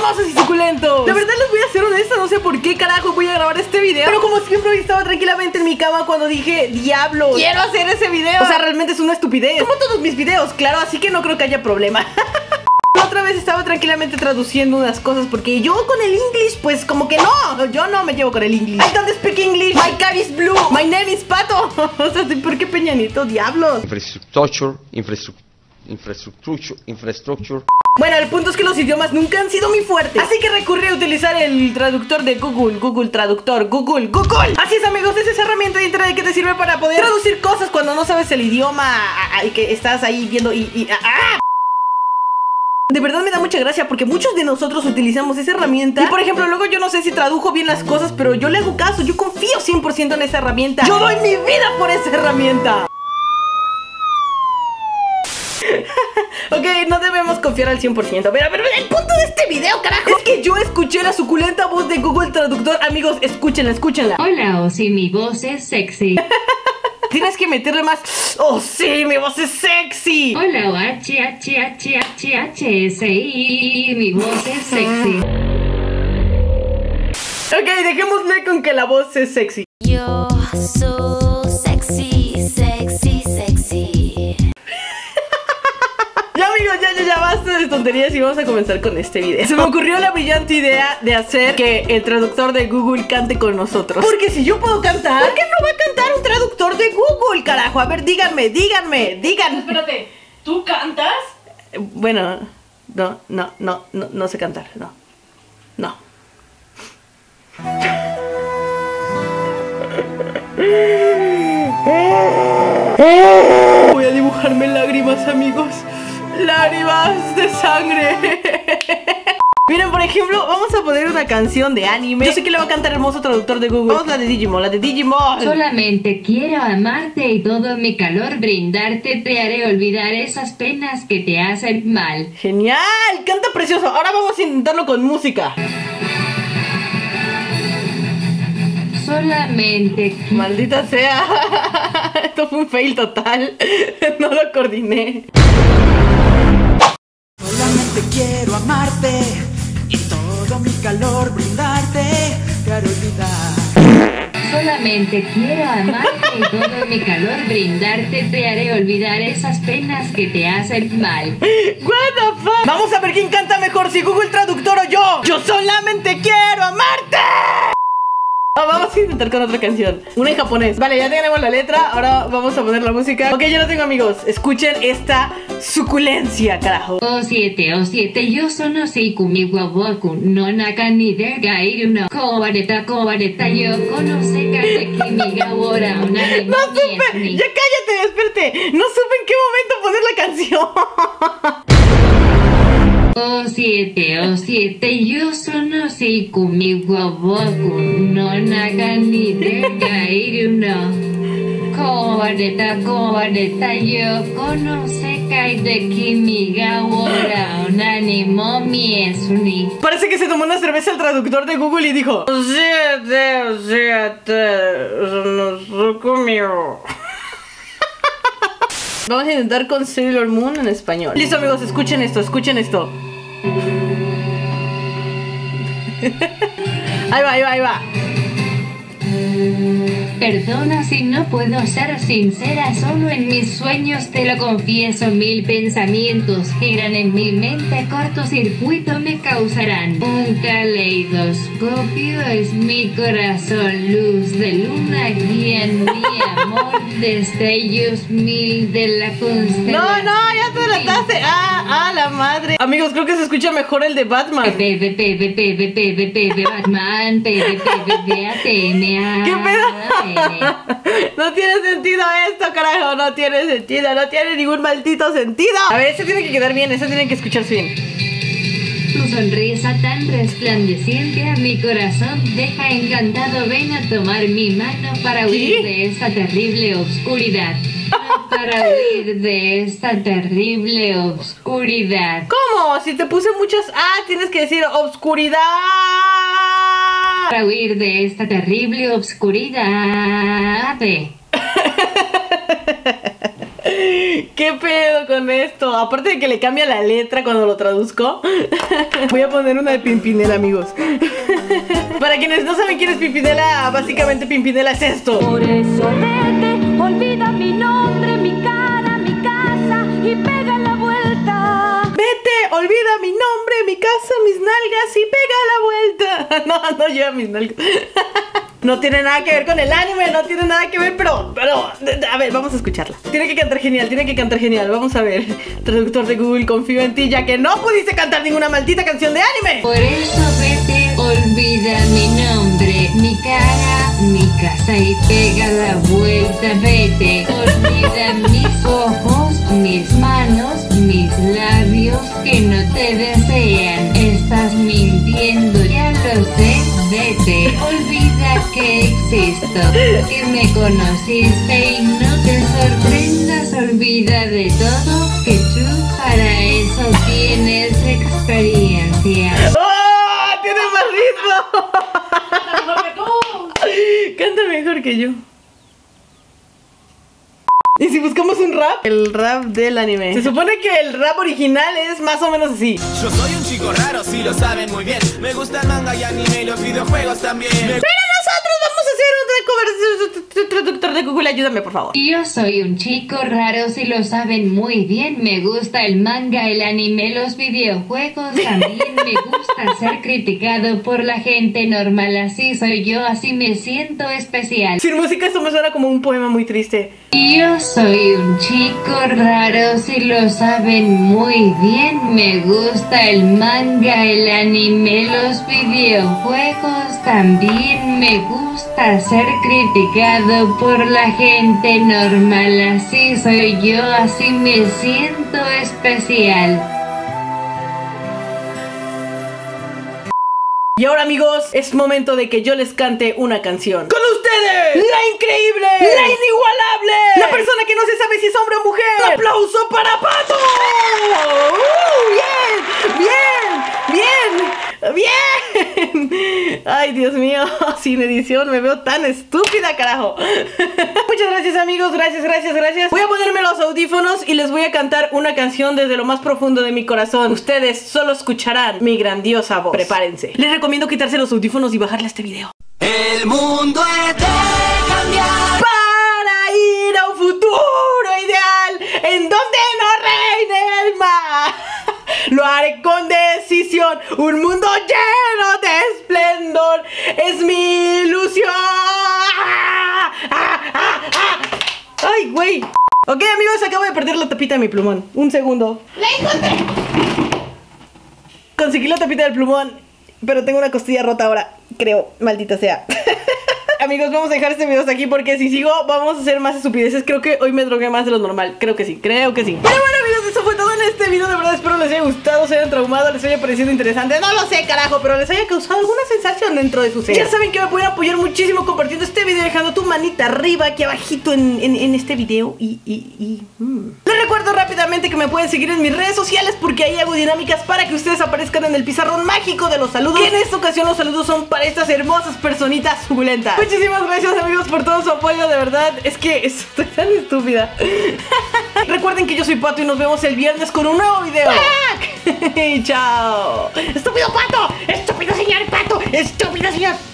hermosos y suculentos. La verdad les voy a ser honesta, no sé por qué carajo voy a grabar este video, pero como siempre hoy estaba tranquilamente en mi cama cuando dije, diablo, quiero hacer ese video. O sea, realmente es una estupidez, como todos mis videos, claro, así que no creo que haya problema. Otra vez estaba tranquilamente traduciendo unas cosas porque yo con el English, pues como que no, yo no me llevo con el English. I don't speak English, my car is blue, my name is Pato. O sea, ¿por qué Peña Nieto, diablos? Infrastructure. Bueno, el punto es que los idiomas nunca han sido mi fuerte, así que recurrí a utilizar el traductor de Google Traductor, Google. Así es, amigos, es esa herramienta de internet que te sirve para poder traducir cosas cuando no sabes el idioma y que estás ahí viendo De verdad me da mucha gracia porque muchos de nosotros utilizamos esa herramienta. Y por ejemplo, luego yo no sé si tradujo bien las cosas, pero yo le hago caso, yo confío 100% en esa herramienta. Yo doy mi vida por esa herramienta. Ok, no debemos confiar al 100%. Pero el punto de este video, carajo, es que yo escuché la suculenta voz de Google Traductor. Amigos, escúchenla. Hola, o si mi voz es sexy. Tienes que meterle más. ¡Oh, sí! ¡Mi voz es sexy! Hola, o HHHHHSI. Mi voz es sexy. Ok, dejémosle con que la voz es sexy. Yo soy sexy. Ya, amigos, ya basta de tonterías y vamos a comenzar con este video. Se me ocurrió la brillante idea de hacer que el traductor de Google cante con nosotros. Porque si yo puedo cantar, ¿por qué no va a cantar un traductor de Google, carajo? A ver, díganme. Espérate, ¿tú cantas? Bueno, no sé cantar, no. Voy a dibujarme lágrimas, amigos. Lágrimas de sangre. Miren, por ejemplo, vamos a poner una canción de anime. Yo sé que le va a cantar el hermoso traductor de Google. Vamos la de Digimon. Solamente quiero amarte y todo mi calor brindarte. Te haré olvidar esas penas que te hacen mal. Genial, canta precioso. Ahora vamos a intentarlo con música. Solamente Maldita sea. Esto fue un fail total. No lo coordiné. Solamente quiero amarte y todo mi calor brindarte, te haré olvidar. Solamente quiero amarte y todo mi calor brindarte. Te haré olvidar esas penas que te hacen mal. What the fuck. Vamos a ver quién canta mejor, si Google Traductor o yo. Yo solamente quiero amarte. Vamos a intentar con otra canción, una en japonés. Vale, ya tenemos la letra, ahora vamos a poner la música. Ok, yo lo tengo, amigos, escuchen esta suculencia, carajo. O siete, yo sono Seikumi Wawaku no naka ni de gairu no Kobareta, yo conoce Kimi Gawora No supe, ya cállate, espérate. No supe en qué momento poner la canción. O siete, yo sono Seikumi Wawaku no naka ni de gairu no Kobareta, yo conoce de Kimi Gawora Onani Momi Esuni. Parece que se tomó una cerveza el traductor de Google y dijo: siete, no conmigo. Vamos a intentar con Sailor Moon en español. Listo, amigos, escuchen esto. Ahí va. Perdona si no puedo ser sincera, solo en mis sueños te lo confieso. 1000 pensamientos giran en mi mente, cortocircuito me causarán. Un caleidoscopio es mi corazón, luz de luna guía en mi amor, destellos 1000 de la constelación. No, ya te trataste. La madre. Amigos, creo que se escucha mejor el de Batman. Batman, ¿Qué pedo? No tiene sentido esto, carajo. No tiene ningún maldito sentido. A ver, ese tiene que quedar bien, ese tiene que escucharse bien. Tu sonrisa tan resplandeciente a mi corazón deja encantado. Ven a tomar mi mano para huir de esta terrible oscuridad. Para huir de esta terrible oscuridad. ¿Cómo? Si te puse muchas... tienes que decir oscuridad. Para huir de esta terrible oscuridad. ¿Qué pedo? pedo con esto? Aparte de que le cambia la letra cuando lo traduzco. Voy a poner una de Pimpinela, amigos. Para quienes no saben quién es Pimpinela, básicamente Pimpinela es esto. Por eso vete, olvida mi nombre, mi cara, mi casa y pega la vuelta. Vete, olvida mi nombre, mi casa, mis nalgas y pega la vuelta. No lleva mis nalgas. No tiene nada que ver con el anime, no tiene nada que ver, pero, a ver, vamos a escucharla. Tiene que cantar genial, vamos a ver. Traductor de Google, confío en ti, ya que no pudiste cantar ninguna maldita canción de anime. Por eso vete, olvida mi nombre, mi cara, mi casa y pega la vuelta. Vete, olvida mis ojos, mis manos, mis labios que no te desean. Estás mintiendo, ya lo sé. Vete, olvida que existo, que me conociste y no te sorprendas. Olvida de todo, que tú para eso tienes experiencia. ¡Oh! ¡Tiene más ritmo! Canta mejor que yo. ¿Y si buscamos un rap? El rap del anime. Se supone que el rap original es más o menos así. Yo soy un chico raro, sí lo saben muy bien. Me gusta el manga y anime y los videojuegos también. Pero nosotros vamos a hacer un traductor de Google, ayúdame por favor. Yo soy un chico raro, si lo saben muy bien. Me gusta el manga, el anime, los videojuegos. También me gusta ser criticado por la gente normal. Así soy yo, así me siento especial. Sin música esto me suena como un poema muy triste. Yo soy un chico raro, si lo saben muy bien. Me gusta el manga, el anime, los videojuegos. También me gusta ser criticado por la gente normal. Así soy yo, así me siento especial. Y ahora, amigos, es momento de que yo les cante una canción. ¡Con ustedes! ¡La increíble! ¡La inigualable! ¡La persona que no se sabe si es hombre o mujer! ¡Un aplauso para Pato! ¡Bien! Ay, Dios mío, sin edición me veo tan estúpida, carajo. Muchas gracias, amigos, gracias. Voy a ponerme los audífonos y les voy a cantar una canción desde lo más profundo de mi corazón. Ustedes solo escucharán mi grandiosa voz. Prepárense. Les recomiendo quitarse los audífonos y bajarle a este video. El mundo es de cambiar Para ir a un futuro ideal en donde no reine el mal. Lo haré con decisión, un mundo lleno de esplendor es mi ilusión. Ay, güey. Ok, amigos, acabo de perder la tapita de mi plumón. Un segundo. ¡La encontré! Conseguí la tapita del plumón, pero tengo una costilla rota ahora, creo, maldita sea. Amigos, vamos a dejar este video hasta aquí porque si sigo vamos a hacer más estupideces. Creo que hoy me drogué más de lo normal. Creo que sí. Pero bueno, amigos, eso fue todo en este video. De verdad espero les haya gustado, se hayan traumado, les haya parecido interesante. No lo sé, carajo, pero les haya causado alguna sensación dentro de su ser. Ya saben que me pueden apoyar muchísimo compartiendo este video, dejando tu manita arriba aquí abajito en este video. Les recuerdo rápidamente que me pueden seguir en mis redes sociales porque ahí hago dinámicas para que ustedes aparezcan en el pizarrón mágico de los saludos. Y en esta ocasión los saludos son para estas hermosas personitas suculentas. Muchísimas gracias, amigos, por todo su apoyo, de verdad. Es que estoy tan estúpida. Recuerden que yo soy Pato y nos vemos el viernes con un nuevo video. Chao. ¡Estúpido Pato! ¡Estúpido señor Pato! ¡Estúpido señor!